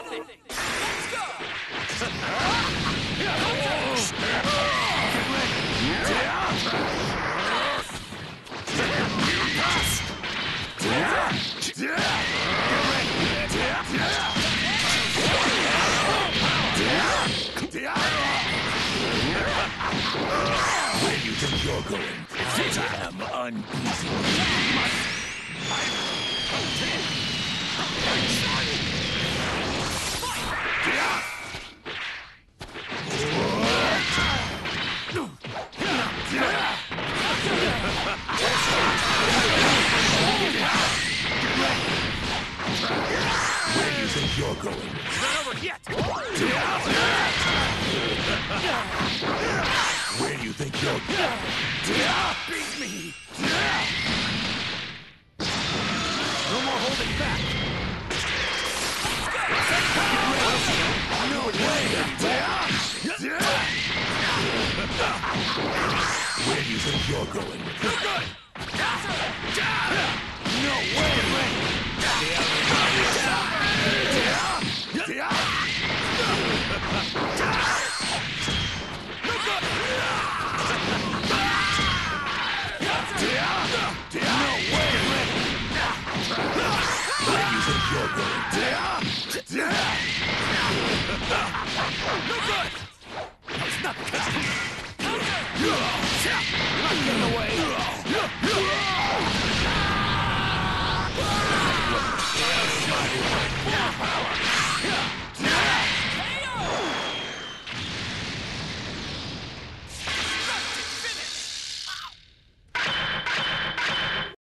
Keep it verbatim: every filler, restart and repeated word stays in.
nothing. Let's go. Where do you think you're going? I am unbeatable. Where do you think you're going? It's not over yet. Where do you think you're going? Beat me. No more holding back. No way! Where do you think you're going? Too good. No way! Where do you think you're going? No good. It's not catching me. You're not getting away.